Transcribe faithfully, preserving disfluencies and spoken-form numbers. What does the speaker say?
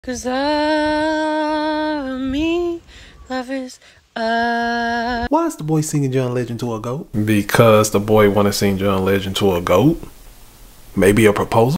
Cause I, me, love is, uh... Why is the boy singing John Legend to a goat? Because the boy want to sing John Legend to a goat? Maybe a proposal?